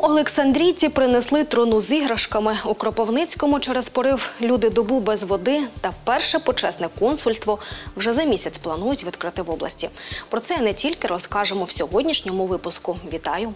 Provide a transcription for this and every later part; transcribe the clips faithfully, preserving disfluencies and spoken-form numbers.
Олександрійці принесли труну з іграшками. У Кропивницькому через порив люди добу без води та перше почесне консульство вже за місяць планують відкрити в області. Про це не тільки розкажемо в сьогоднішньому випуску. Вітаю!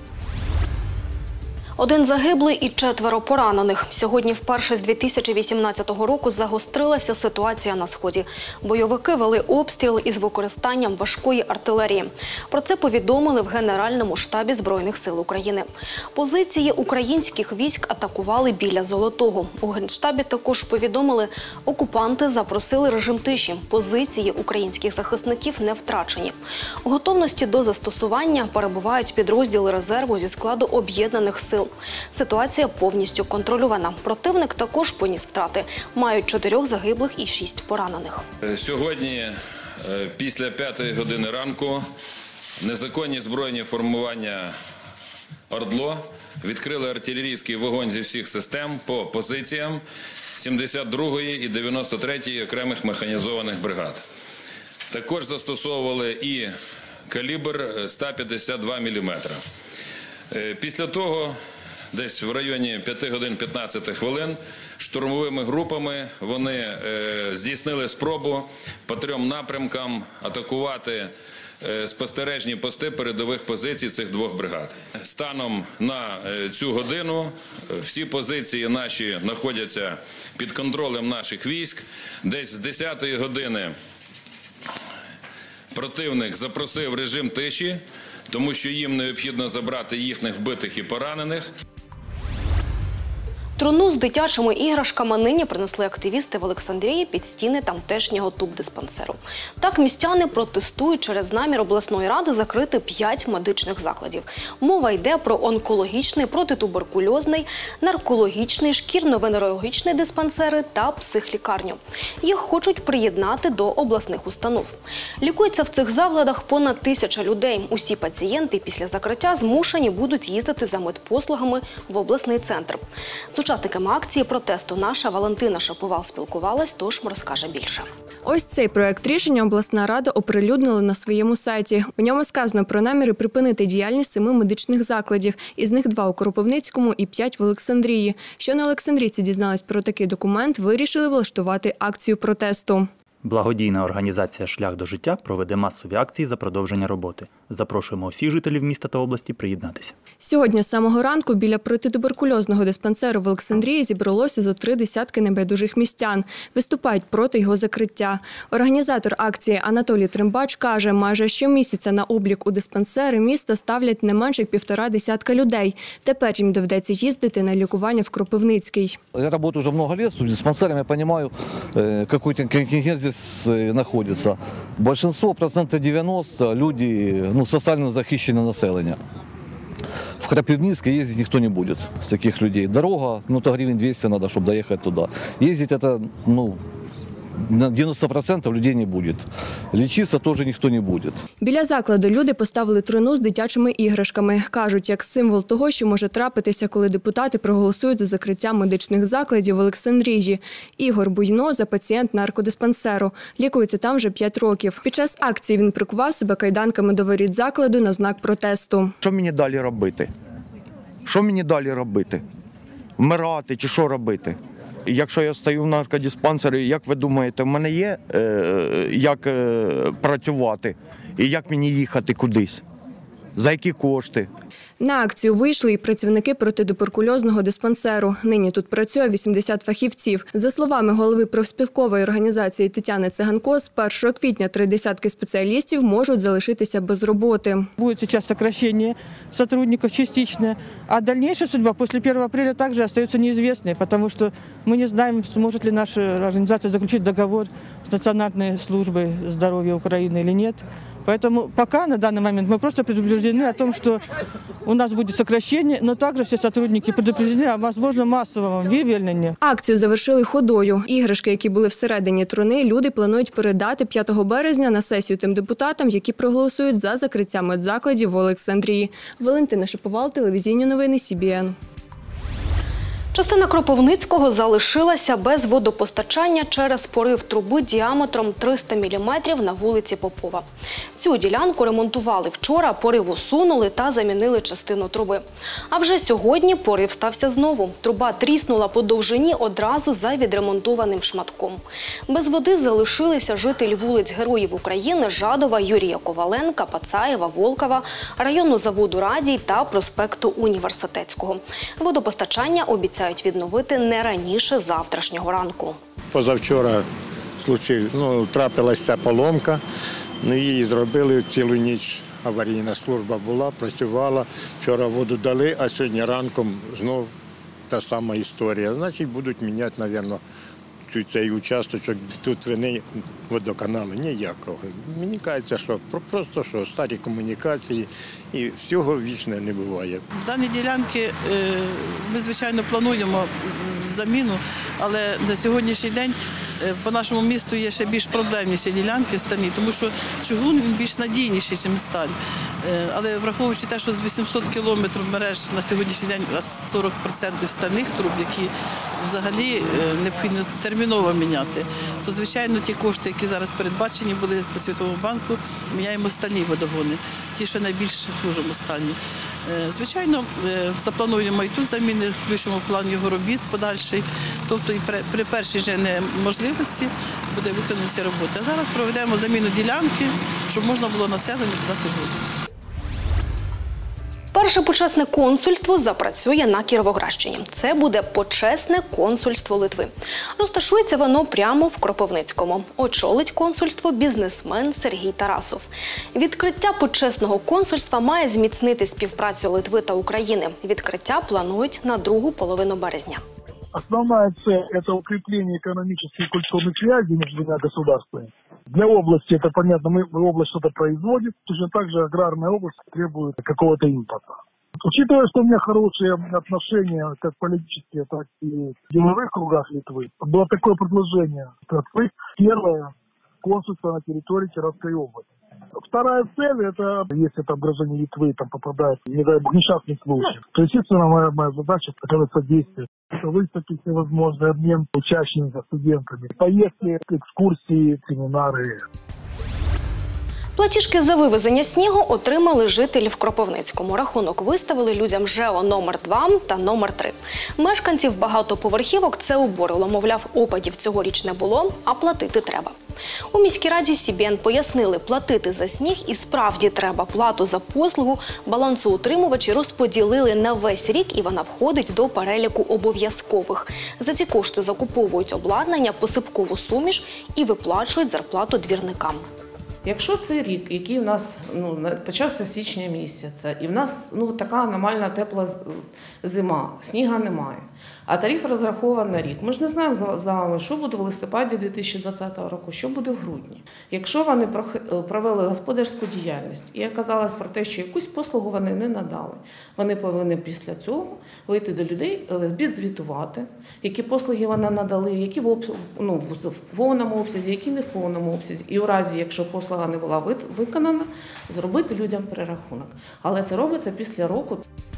Один загиблий і четверо поранених. Сьогодні вперше з дві тисячі вісімнадцятого року загострилася ситуація на Сході. Бойовики вели обстріл із використанням важкої артилерії. Про це повідомили в Генеральному штабі Збройних сил України. Позиції українських військ атакували біля Золотого. У Генштабі також повідомили, окупанти запросили режим тиші. Позиції українських захисників не втрачені. У готовності до застосування перебувають підрозділи резерву зі складу об'єднаних сил. Ситуація повністю контрольована. Противник також поніс втрати. Мають чотирьох загиблих і шість поранених. Сьогодні, після п'ятої години ранку, незаконні збройні формування «Ордло» відкрили артилерійський вогонь зі всіх систем по позиціям сімдесят другої і дев'яносто третьої окремих механізованих бригад. Також застосовували і калібр сто п'ятдесят два міліметри. Після того, десь в районі п'яти годин п'ятнадцяти хвилин, штурмовими групами вони е, здійснили спробу по трьом напрямкам атакувати е, спостережні пости передових позицій цих двох бригад. Станом на е, цю годину всі позиції наші знаходяться під контролем наших військ. Десь з десятої години противник запросив режим тиші, тому що їм необхідно забрати їхніх вбитих і поранених. Труну з дитячими іграшками нині принесли активісти в Олександрії під стіни тамтешнього тубдиспансеру. Так містяни протестують через намір обласної ради закрити п'ять медичних закладів. Мова йде про онкологічний, протитуберкульозний, наркологічний, шкірно-венерологічний диспансери та психлікарню. Їх хочуть приєднати до обласних установ. Лікується в цих закладах понад тисяча людей. Усі пацієнти після закриття змушені будуть їздити за медпослугами в обласний центр. З учасниками акції протесту наша Валентина Шаповал спілкувалась, тож розкаже більше. Ось цей проект рішення обласна рада оприлюднила на своєму сайті. У ньому сказано про наміри припинити діяльність семи медичних закладів. Із них два у Кропивницькому і п'ять в Олександрії. Щойно олександрійці дізнались про такий документ, вирішили влаштувати акцію протесту. Благодійна організація «Шлях до життя» проведе масові акції за продовження роботи. Запрошуємо усіх жителів міста та області приєднатися. Сьогодні з самого ранку біля протитуберкульозного диспансеру в Олександрії зібралося зо три десятки небайдужих містян. Виступають проти його закриття. Організатор акції Анатолій Трембач каже, майже щомісяця на облік у диспансери міста ставлять не менше як півтора десятка людей. Тепер їм доведеться їздити на лікування в Кропивницький. Я працюю вже багато років з диспансерами, я розумію, який контингент здесь находится. Большинство, процентов девяносто, люди, ну, социально захищенное население. В Кропивницкий ездить никто не будет с таких людей. Дорога, ну, то гривен двести надо, чтобы доехать туда. Ездить это, ну, на дев'яносто відсотків людей не буде. Лічитися теж ніхто не буде. Біля закладу люди поставили труну з дитячими іграшками. Кажуть, як символ того, що може трапитися, коли депутати проголосують за закриття медичних закладів в Олександрії. Ігор Буйно за пацієнт наркодиспансеру. Лікується там вже п'ять років. Під час акції він прикував себе кайданками до воріт закладу на знак протесту. Що мені далі робити? Що мені далі робити? Вмирати чи що робити? Якщо я стою в наркодиспансері, як ви думаєте, в мене є е, як е, працювати і як мені їхати кудись? За які кошти? На акцію вийшли і працівники протитуберкульозного диспансеру. Нині тут працює вісімдесят фахівців. За словами голови профспілкової організації Тетяни Циганко, з першого квітня три десятки спеціалістів можуть залишитися без роботи. Буде зараз сокращення сотрудників частично, а дальніша судьба після першого апреля також залишається неізвісною, тому що ми не знаємо, зможе ли наша організація заключити договор з Національною службою здоров'я України чи ні. Поэтому пока на данный момент мы просто предупреждены о том, что у нас будет сокращение, но также все сотрудники предупреждены о, возможно, массовом вивільненні. Акцію завершили ходою. Іграшки, які були всередині труни, люди планують передати п'ятого березня на сесію тим депутатам, які проголосують за закриття медзакладів в Олександрії. Валентина Шаповал, телевізійні новини Сі Бі Ен. Частина Кропивницького залишилася без водопостачання через порив труби діаметром триста міліметрів на вулиці Попова. Цю ділянку ремонтували вчора, порив усунули та замінили частину труби. А вже сьогодні порив стався знову. Труба тріснула по довжині одразу за відремонтованим шматком. Без води залишилися жителі вулиць Героїв України Жадова, Юрія Коваленка, Пацаєва, Волкова, району заводу Радій та проспекту Університетського. Водопостачання обіцяють відновити не раніше завтрашнього ранку. Позавчора случив, ну, трапилася ця поломка, ну, її зробили цілу ніч. Аварійна служба була, працювала, вчора воду дали, а сьогодні ранком знов та сама історія. Значить, будуть міняти, мабуть, цей участочок. Тут вини водоканалу ніякого. Мені кажеться, що просто що старі комунікації і всього вічно не буває. Дані ділянки ми, звичайно, плануємо заміну, але на сьогоднішній день по нашому місту є ще більш проблемніші ділянки стальні, тому що чугун він більш надійніший, ніж сталь. Але враховуючи те, що з вісімсот кілометрів мереж на сьогоднішній день сорок відсотків стальних труб, які взагалі необхідно терміново міняти, то, звичайно, ті кошти, які зараз передбачені були по Світовому банку, міняємо стальні водогони, ті, що найбільш в хужому стані. Звичайно, заплануємо і тут заміни, включимо в план його робіт подальший, тобто і при, при першій же неможливості буде виконана ця робота. А зараз проведемо заміну ділянки, щоб можна було населенню подати воду. Перше почесне консульство запрацює на Кіровоградщині. Це буде почесне консульство Литви. Розташується воно прямо в Кропивницькому. Очолить консульство бізнесмен Сергій Тарасов. Відкриття почесного консульства має зміцнити співпрацю Литви та України. Відкриття планують на другу половину березня. Основная цель – это укрепление экономических и культурных связей между двумя государствами. Для области, это понятно, мы область что-то производит, точно так же аграрная область требует какого-то импорта. Учитывая, что у меня хорошие отношения как политические, так и в деловых кругах Литвы, было такое предложение – открыть первое консульство на территории Кировской области. Вторая цель – это, если там граждане Литвы там попадают, не дай бог, несчастный случай, то, естественно, моя, моя задача – это содействие. Выставки всевозможный обмен учащимися студентами, поездки, экскурсии, семинары. Платіжки за вивезення снігу отримали жителі в Кропивницькому. Рахунок виставили людям ЖЕО номер два та номер три. Мешканців багатоповерхівок це обурило. Мовляв, опадів цьогоріч не було, а платити треба. У міській раді СіБІН пояснили, платити за сніг і справді треба. Плату за послугу балансоутримувачі розподілили на весь рік і вона входить до переліку обов'язкових. За ці кошти закуповують обладнання, посипкову суміш і виплачують зарплату двірникам. Якщо це рік, який у нас ну, почався з січня місяця, і в нас ну, така аномальна тепла зима, сніга немає, а тариф розрахований на рік. Ми ж не знаємо за вами, що буде в листопаді дві тисячі двадцятого року, що буде в грудні. Якщо вони провели господарську діяльність і оказалось про те, що якусь послугу вони не надали, вони повинні після цього вийти до людей, відзвітувати, які послуги вони надали, які в, ну, в повному обсязі, які не в повному обсязі. І у разі, якщо послуга не була виконана, зробити людям перерахунок. Але це робиться після року.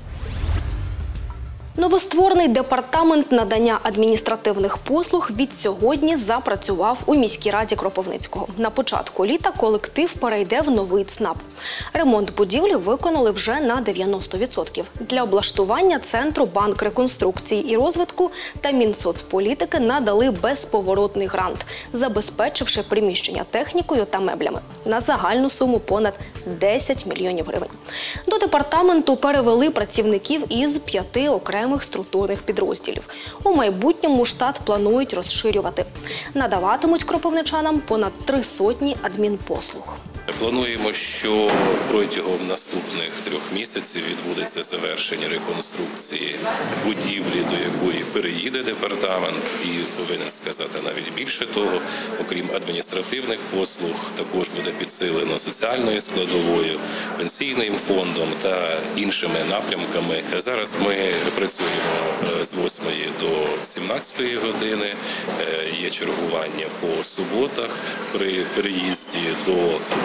Новостворений департамент надання адміністративних послуг від сьогодні запрацював у міській раді Кропивницького. На початку літа колектив перейде в новий ЦНАП. Ремонт будівлі виконали вже на дев'яносто відсотків. Для облаштування центру Банк реконструкції і розвитку та Мінсоцполітики надали безповоротний грант, забезпечивши приміщення технікою та меблями на загальну суму понад десять мільйонів гривень. До департаменту перевели працівників із п'яти окремих структурних підрозділів. У майбутньому штат планують розширювати. Надаватимуть кропивничанам понад три сотні адмінпослуг. Плануємо, що протягом наступних трьох місяців відбудеться завершення реконструкції будівлі, до якої переїде департамент. І повинен сказати навіть більше того, окрім адміністративних послуг, також буде підсилено соціальною складовою, пенсійним фондом та іншими напрямками. Зараз ми працюємо з восьмої до сімнадцятої години. Є чергування по суботах при переїзді до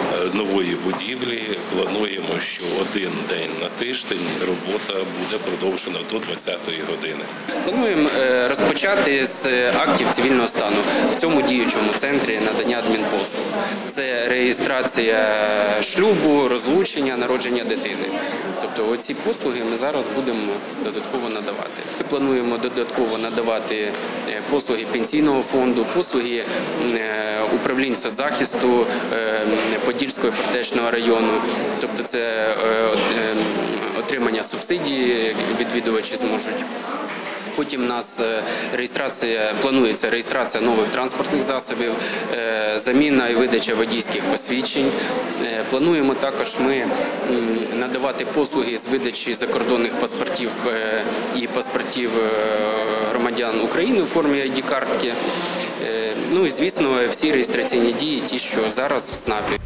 нової будівлі. Плануємо, що один день на тиждень робота буде продовжена до двадцятої години. Плануємо розпочати з актів цивільного стану в цьому діючому центрі надання адмінпослуг. Це реєстрація шлюбу, розлучення, народження дитини. Тобто оці послуги ми зараз будемо додатково надавати. Ми плануємо додатково надавати послуги пенсійного фонду, послуги управлінь соцзахисту Подільського і Фортечного району. Тобто це отримання субсидій відвідувачі зможуть. Потім у нас реєстрація, планується реєстрація нових транспортних засобів, заміна і видача водійських посвідчень. Плануємо також ми надавати послуги з видачі закордонних паспортів і паспортів громадян України у формі ай ді-картки. Ну і, звісно, всі реєстраційні дії, ті, що зараз в СНАПі.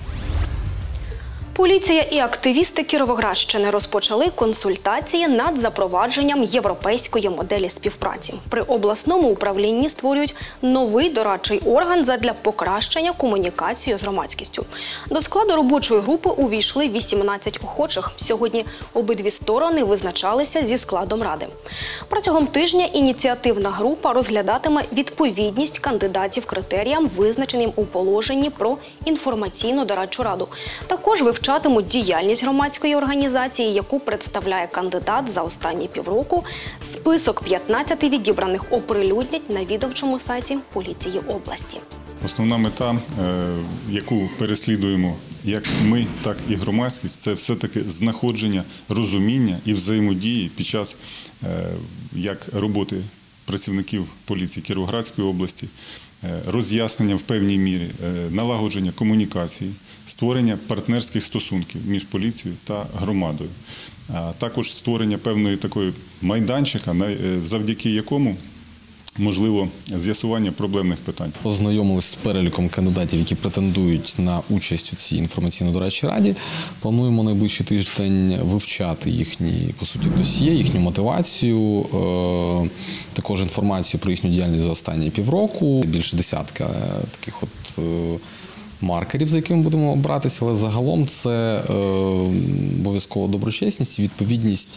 Поліція і активісти Кіровоградщини розпочали консультації над запровадженням європейської моделі співпраці. При обласному управлінні створюють новий дорадчий орган задля покращення комунікації з громадськістю. До складу робочої групи увійшли вісімнадцять охочих. Сьогодні обидві сторони визначалися зі складом ради. Протягом тижня ініціативна група розглядатиме відповідність кандидатів критеріям, визначеним у положенні про інформаційно-дорадчу раду. Також вивчатимуть Вивчатимуть діяльність громадської організації, яку представляє кандидат за останні півроку. Список п'ятнадцяти відібраних оприлюднять на відомчому сайті поліції області. Основна мета, яку переслідуємо як ми, так і громадськість, це все-таки знаходження, розуміння і взаємодії під час як роботи працівників поліції Кіровоградської області, роз'яснення в певній мірі, налагодження комунікації, створення партнерських стосунків між поліцією та громадою. А також створення певної такої майданчика, завдяки якому можливо з'ясування проблемних питань. Познайомилися з переліком кандидатів, які претендують на участь у цій інформаційно-дорадчій раді. Плануємо найближчий тиждень вивчати їхні, по суті, досьє, їхню мотивацію, також інформацію про їхню діяльність за останні півроку. Більше десятка таких от маркерів, за якими будемо обратися, але загалом це обов'язково доброчесність і відповідність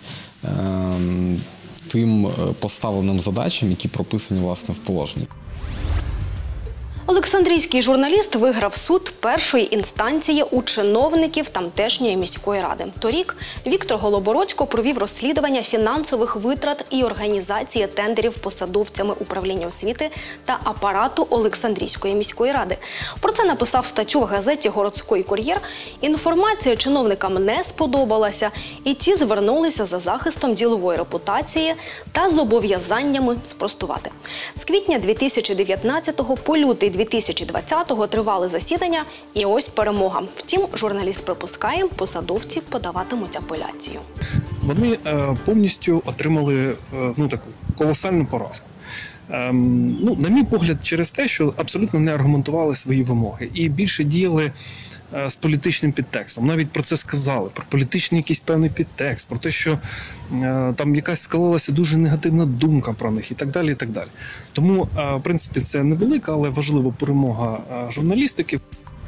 тим поставленим задачам, які прописані, власне, в положенні. Олександрійський журналіст виграв суд першої інстанції у чиновників тамтешньої міської ради. Торік Віктор Голобородько провів розслідування фінансових витрат і організації тендерів посадовцями управління освіти та апарату Олександрійської міської ради. Про це написав статтю в газеті «Городський кур'єр». Інформація чиновникам не сподобалася, і ті звернулися за захистом ділової репутації та зобов'язаннями спростувати. З квітня дві тисячі дев'ятнадцятого по лютий дві тисячі двадцятого тривали засідання, і ось перемога. Втім, журналіст припускає, посадовці подаватимуть апеляцію. Вони е, повністю отримали е, ну, таку колосальну поразку. Е, ну, на мій погляд, через те, що абсолютно не аргументували свої вимоги і більше діяли е, з політичним підтекстом. Навіть про це сказали, про політичний якийсь певний підтекст, про те, що е, там якась склалася дуже негативна думка про них і так далі, і так далі. Тому, е, в принципі, це невелика, але важлива перемога е, журналістики.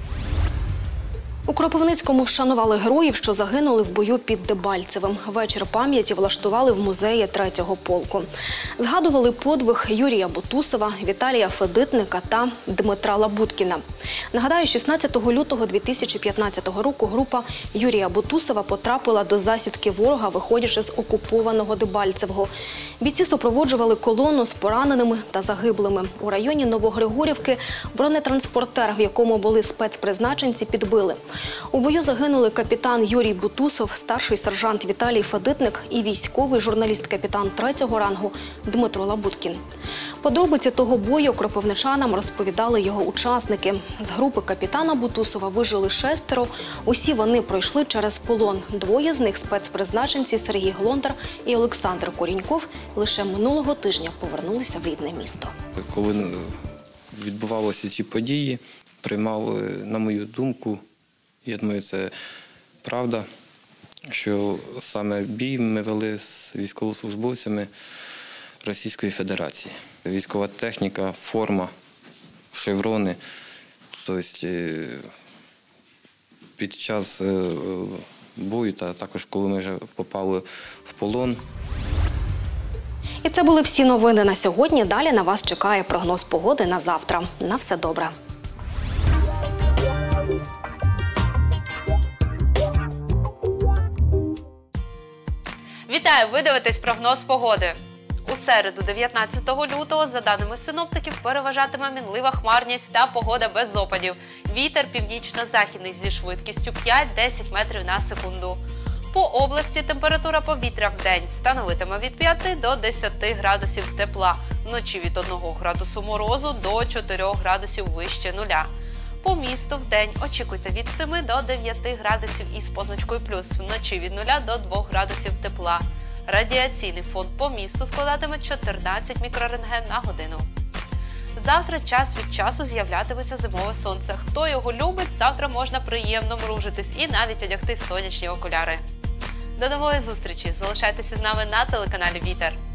У Кропивницькому вшанували героїв, що загинули в бою під Дебальцевим. Вечір пам'яті влаштували в музеї третього полку. Згадували подвиг Юрія Бутусова, Віталія Федитника та Дмитра Лабуткіна. Нагадаю, шістнадцятого лютого дві тисячі п'ятнадцятого року група Юрія Бутусова потрапила до засідки ворога, виходячи з окупованого Дебальцевого. Бійці супроводжували колону з пораненими та загиблими. У районі Новогригорівки бронетранспортер, в якому були спецпризначенці, підбили. У бою загинули капітан Юрій Бутусов, старший сержант Віталій Федитник і військовий журналіст-капітан третього рангу Дмитро Лабуткін. Подробиці того бою кропивничанам розповідали його учасники. З групи капітана Бутусова вижили шестеро. Усі вони пройшли через полон. Двоє з них спецпризначенці Сергій Глондар і Олександр Коріньков лише минулого тижня повернулися в рідне місто. Коли відбувалися ці події, приймав, на мою думку, я думаю, це правда, що саме бій ми вели з військовослужбовцями Російської Федерації. Військова техніка, форма, шеврони, тобто під час е, бою, та також коли ми вже попали в полон. І це були всі новини на сьогодні. Далі на вас чекає прогноз погоди на завтра. На все добре. Вітаю! Ви дивитесь прогноз погоди. У середу, дев'ятнадцятого лютого, за даними синоптиків, переважатиме мінлива хмарність та погода без опадів. Вітер північно-західний зі швидкістю п'ять-десять метрів на секунду. По області температура повітря в день становитиме від п'яти до десяти градусів тепла, вночі від одного градусу морозу до чотирьох градусів вище нуля. По місту в день очікуйте від семи до дев'яти градусів із позначкою плюс, вночі від нуля до двох градусів тепла. Радіаційний фон по місту складатиме чотирнадцять мікрорентген на годину. Завтра час від часу з'являтиметься зимове сонце. Хто його любить, завтра можна приємно мружитись і навіть одягти сонячні окуляри. До нової зустрічі! Залишайтеся з нами на телеканалі Вітер.